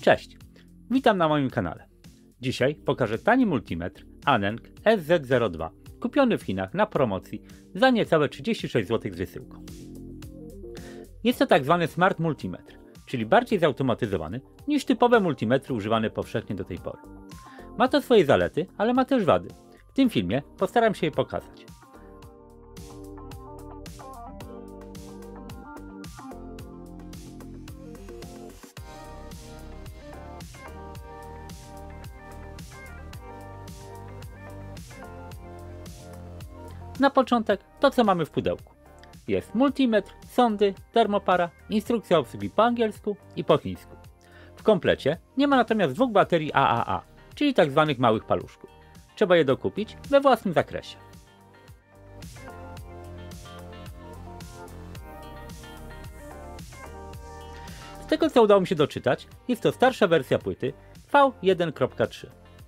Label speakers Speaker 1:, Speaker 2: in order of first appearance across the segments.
Speaker 1: Cześć, witam na moim kanale. Dzisiaj pokażę tani multimetr Aneng SZ02, kupiony w Chinach na promocji za niecałe 36 zł z wysyłką. Jest to tak zwany smart multimetr, czyli bardziej zautomatyzowany niż typowe multimetry używane powszechnie do tej pory. Ma to swoje zalety, ale ma też wady. W tym filmie postaram się je pokazać. Na początek to, co mamy w pudełku. Jest multimetr, sondy, termopara, instrukcja obsługi po angielsku i po chińsku. W komplecie nie ma natomiast dwóch baterii AAA, czyli tak zwanych małych paluszków. Trzeba je dokupić we własnym zakresie. Z tego, co udało mi się doczytać, jest to starsza wersja płyty V1.3.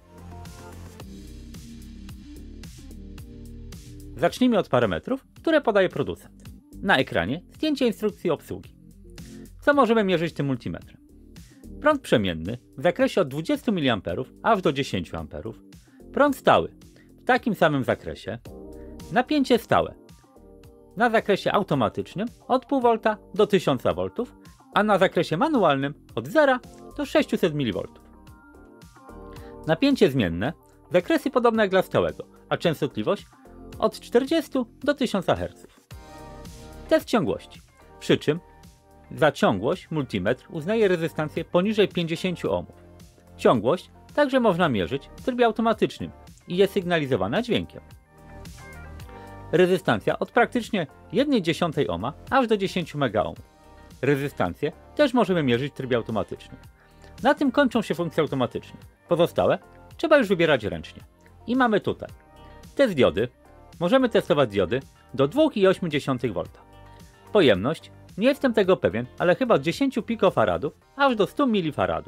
Speaker 1: Zacznijmy od parametrów, które podaje producent. Na ekranie zdjęcie instrukcji obsługi. Co możemy mierzyć tym multimetrem? Prąd przemienny w zakresie od 20 mA aż do 10 A. Prąd stały w takim samym zakresie. Napięcie stałe na zakresie automatycznym od 0,5 V do 1000 V, a na zakresie manualnym od 0 do 600 mV. Napięcie zmienne, zakresy podobne jak dla stałego, a częstotliwość od 40 do 1000 Hz. Test ciągłości. Przy czym za ciągłość multimetr uznaje rezystancję poniżej 50 ohmów. Ciągłość także można mierzyć w trybie automatycznym i jest sygnalizowana dźwiękiem. Rezystancja od praktycznie 1/10 ohma aż do 10 MΩ. Rezystancję też możemy mierzyć w trybie automatycznym. Na tym kończą się funkcje automatyczne. Pozostałe trzeba już wybierać ręcznie. I mamy tutaj test diody. Możemy testować diody do 2,8 V. Pojemność, nie jestem tego pewien, ale chyba od 10 pikofaradów aż do 100 mF.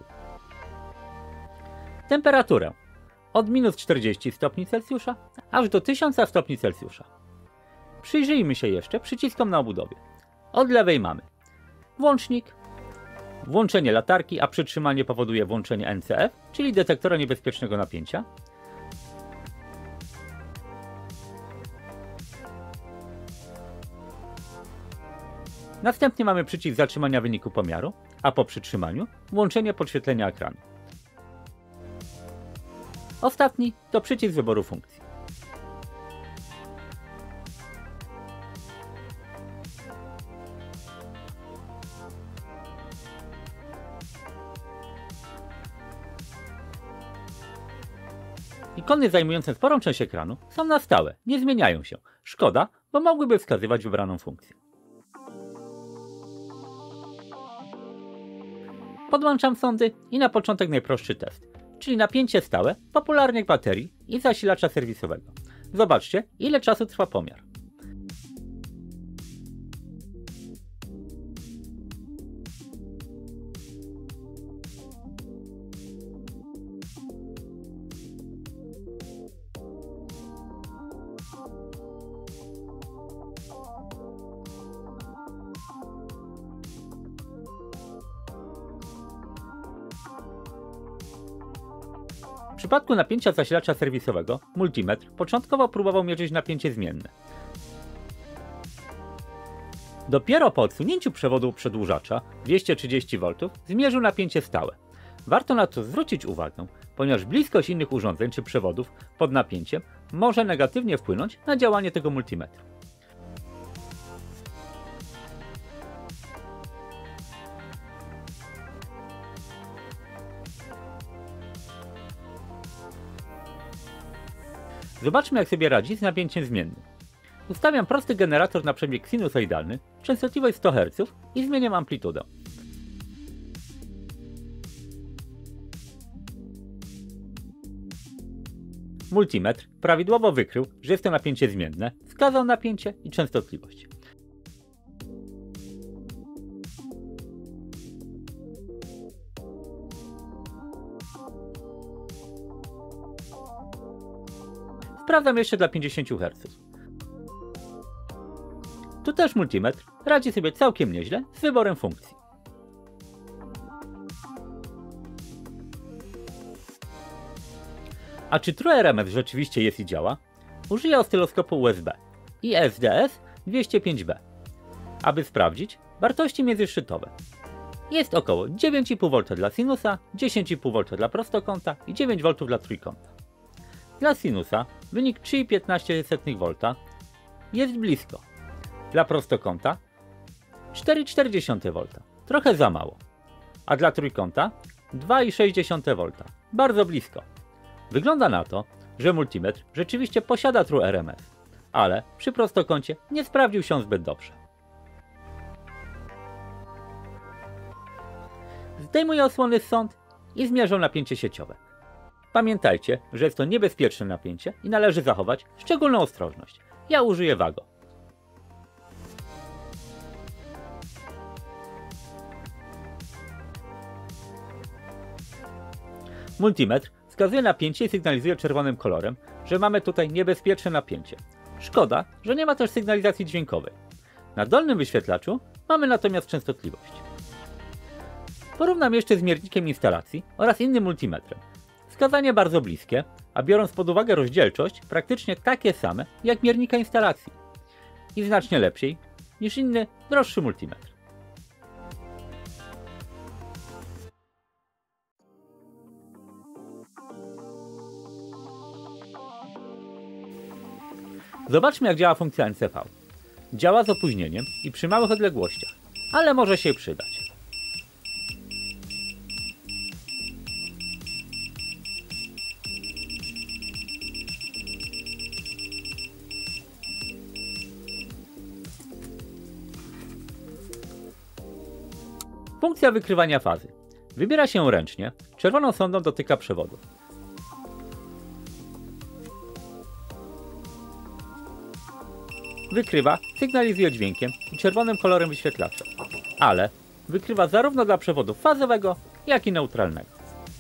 Speaker 1: Temperaturę od minus 40 stopni Celsjusza aż do 1000 stopni Celsjusza. Przyjrzyjmy się jeszcze przyciskom na obudowie. Od lewej mamy włącznik, włączenie latarki, a przytrzymanie powoduje włączenie NCF, czyli detektora niebezpiecznego napięcia. Następnie mamy przycisk zatrzymania wyniku pomiaru, a po przytrzymaniu włączenie podświetlenia ekranu. Ostatni to przycisk wyboru funkcji. Ikony zajmujące sporą część ekranu są na stałe, nie zmieniają się. Szkoda, bo mogłyby wskazywać wybraną funkcję. Podłączam sondy i na początek najprostszy test, czyli napięcie stałe, popularnie baterii i zasilacza serwisowego. Zobaczcie, ile czasu trwa pomiar. W przypadku napięcia zasilacza serwisowego multimetr początkowo próbował mierzyć napięcie zmienne. Dopiero po odsunięciu przewodu przedłużacza 230 V zmierzył napięcie stałe. Warto na to zwrócić uwagę, ponieważ bliskość innych urządzeń czy przewodów pod napięciem może negatywnie wpłynąć na działanie tego multimetru. Zobaczmy, jak sobie radzi z napięciem zmiennym. Ustawiam prosty generator na przebieg sinusoidalny, częstotliwość 100 Hz i zmieniam amplitudę. Multimetr prawidłowo wykrył, że jest to napięcie zmienne, wskazał napięcie i częstotliwość. Sprawdzam jeszcze dla 50 Hz. Tu też multimetr radzi sobie całkiem nieźle z wyborem funkcji. A czy TrueRMS rzeczywiście jest i działa? Użyję oscyloskopu USB i SDS 205B, aby sprawdzić wartości międzyszczytowe. Jest około 9,5 V dla sinusa, 10,5 V dla prostokąta i 9 V dla trójkąta. Dla sinusa wynik 3,15 V jest blisko. Dla prostokąta 4,4 V, trochę za mało. A dla trójkąta 2,6 V, bardzo blisko. Wygląda na to, że multimetr rzeczywiście posiada TrueRMS, ale przy prostokącie nie sprawdził się zbyt dobrze. Zdejmuję osłony z sond i zmierzę napięcie sieciowe. Pamiętajcie, że jest to niebezpieczne napięcie i należy zachować szczególną ostrożność. Ja użyję Wago. Multimetr wskazuje napięcie i sygnalizuje czerwonym kolorem, że mamy tutaj niebezpieczne napięcie. Szkoda, że nie ma też sygnalizacji dźwiękowej. Na dolnym wyświetlaczu mamy natomiast częstotliwość. Porównam jeszcze z miernikiem instalacji oraz innym multimetrem. Wskazanie bardzo bliskie, a biorąc pod uwagę rozdzielczość, praktycznie takie same jak miernika instalacji. I znacznie lepszej niż inny, droższy multimetr. Zobaczmy, jak działa funkcja NCV. Działa z opóźnieniem i przy małych odległościach, ale może się przydać. Funkcja wykrywania fazy. Wybiera się ręcznie, czerwoną sondą dotyka przewodu. Wykrywa, sygnalizuje dźwiękiem i czerwonym kolorem wyświetlacza, ale wykrywa zarówno dla przewodu fazowego, jak i neutralnego.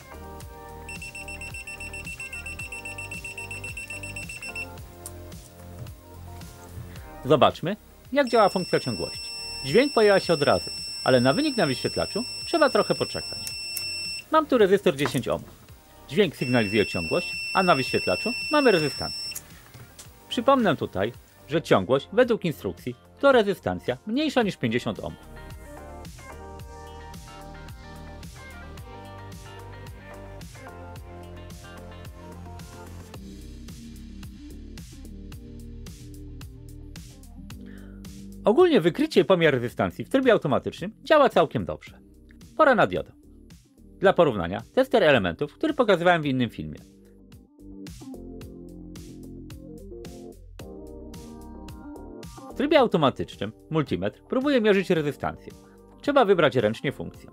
Speaker 1: Zobaczmy, jak działa funkcja ciągłości. Dźwięk pojawia się od razu, ale na wynik na wyświetlaczu trzeba trochę poczekać. Mam tu rezystor 10 ohmów. Dźwięk sygnalizuje ciągłość, a na wyświetlaczu mamy rezystancję. Przypomnę tutaj, że ciągłość według instrukcji to rezystancja mniejsza niż 50 ohmów. Ogólnie wykrycie i pomiar rezystancji w trybie automatycznym działa całkiem dobrze. Pora na diodę. Dla porównania tester elementów, który pokazywałem w innym filmie. W trybie automatycznym multimetr próbuje mierzyć rezystancję. Trzeba wybrać ręcznie funkcję.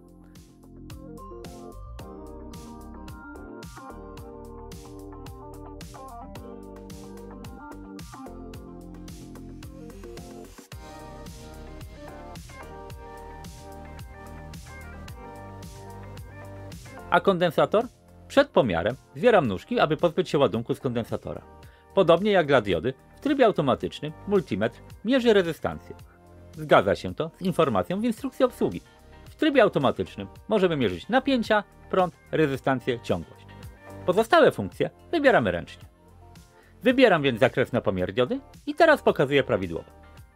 Speaker 1: A kondensator? Przed pomiarem zbieram nóżki, aby pozbyć się ładunku z kondensatora. Podobnie jak dla diody, w trybie automatycznym multimetr mierzy rezystancję. Zgadza się to z informacją w instrukcji obsługi. W trybie automatycznym możemy mierzyć napięcia, prąd, rezystancję, ciągłość. Pozostałe funkcje wybieramy ręcznie. Wybieram więc zakres na pomiar diody i teraz pokazuję prawidłowo.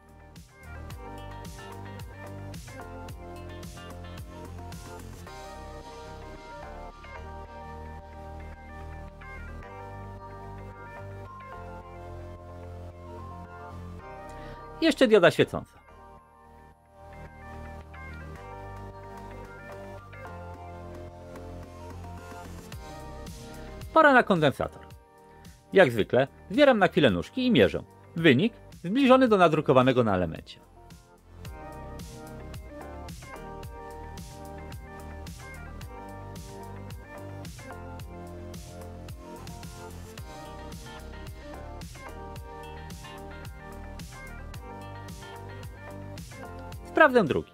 Speaker 1: Jeszcze dioda świecąca. Pora na kondensator. Jak zwykle zbieram na chwilę nóżki i mierzę. Wynik zbliżony do nadrukowanego na elemencie. Sprawdzę drugi.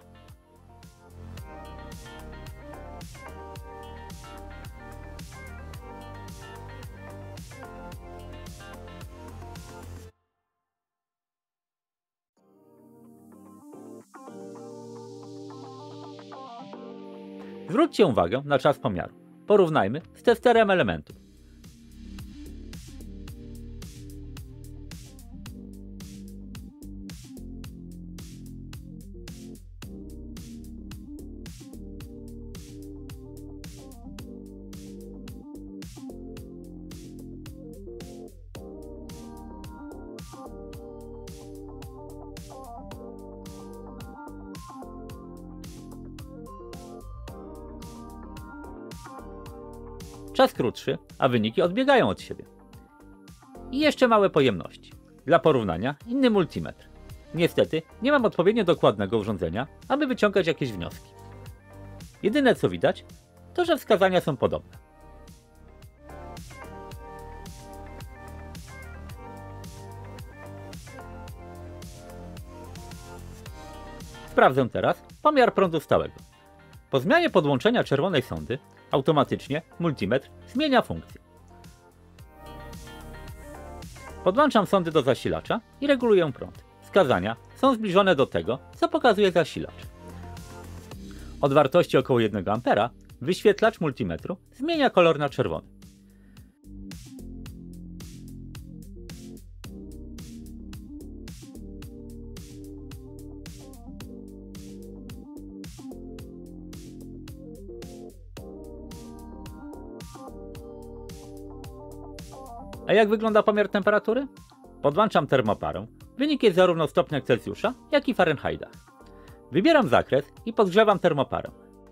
Speaker 1: Zwróćcie uwagę na czas pomiaru. Porównajmy z testerem elementów. Czas krótszy, a wyniki odbiegają od siebie. I jeszcze małe pojemności. Dla porównania inny multimetr. Niestety nie mam odpowiednio dokładnego urządzenia, aby wyciągać jakieś wnioski. Jedyne co widać, to że wskazania są podobne. Sprawdzę teraz pomiar prądu stałego. Po zmianie podłączenia czerwonej sondy automatycznie multimetr zmienia funkcję. Podłączam sondy do zasilacza i reguluję prąd. Wskazania są zbliżone do tego, co pokazuje zasilacz. Od wartości około 1 A wyświetlacz multimetru zmienia kolor na czerwony. A jak wygląda pomiar temperatury? Podłączam termoparę. Wynik jest zarówno w stopniach Celsjusza, jak i Fahrenheitach. Wybieram zakres i podgrzewam termoparę.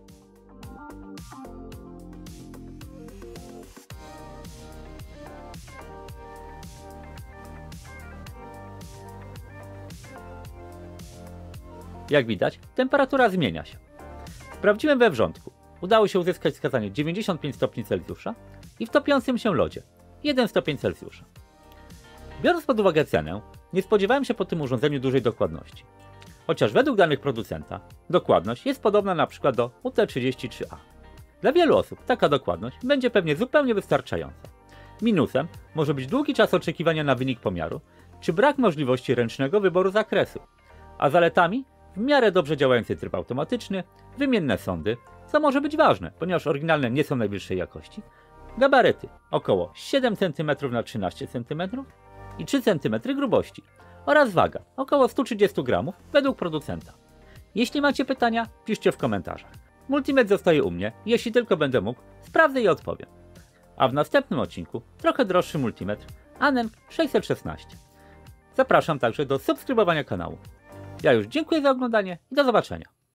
Speaker 1: Jak widać, temperatura zmienia się. Sprawdziłem we wrzątku. Udało się uzyskać wskazanie 95 stopni Celsjusza i w topiącym się lodzie 1 stopień Celsjusza. Biorąc pod uwagę cenę, nie spodziewałem się po tym urządzeniu dużej dokładności. Chociaż według danych producenta dokładność jest podobna np. do UT33A. Dla wielu osób taka dokładność będzie pewnie zupełnie wystarczająca. Minusem może być długi czas oczekiwania na wynik pomiaru, czy brak możliwości ręcznego wyboru zakresu, a zaletami w miarę dobrze działający tryb automatyczny, wymienne sondy, co może być ważne, ponieważ oryginalne nie są najwyższej jakości, gabaryty około 7 cm na 13 cm i 3 cm grubości oraz waga około 130 g według producenta. Jeśli macie pytania, piszcie w komentarzach. Multimetr zostaje u mnie, jeśli tylko będę mógł, sprawdzę i odpowiem. A w następnym odcinku trochę droższy multimetr Aneng 616. Zapraszam także do subskrybowania kanału. Ja już dziękuję za oglądanie i do zobaczenia.